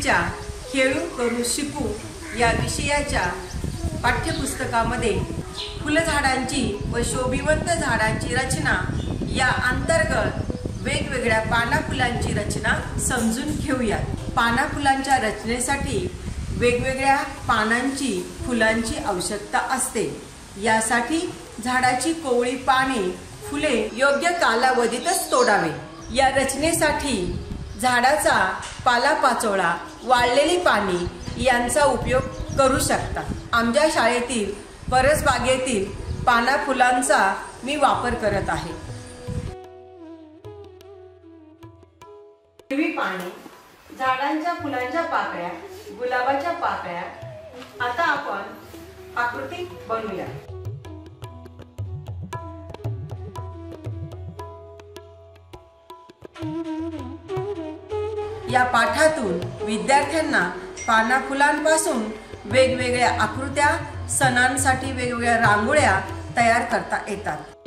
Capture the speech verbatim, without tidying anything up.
हिरवीच्या खेळू करू शिकू या विषयाच्या पाठ्यपुस्तकामध्ये फुलझाडांची व शोभिवंत झाडांची रचना या अंतर्गत वेगवेगळ्या पाना फुलांची रचना समजून घेऊयात। पाना फुलांच्या रचनेसाठी वेगवेगळ्या पानांची फुलांची आवश्यकता असते। यासाठी झाडाची कोवळी पाने फुले योग्य कालावधीतच तोडावे। या रचनेसाठी झाडाचा पालापाचोळा वाळलेली पाने यांचा उपयोग करू शकता। आमच्या शाळेतील परसबागेतील पाना फुलांचा मी वापर करत आहे। हिरवी पाने, झाडांच्या फुलांच्या पाकळ्या, गुलाबाच्या पाकळ्या। आता आपण आकृती बनवूया। या पाठातून विद्यार्थ्यांना पाना फुलांपासून वेगवेगळ्या आकृत्या, सणांसाठी वेगवेगळ्या रांगोळ्या तयार करता येतात।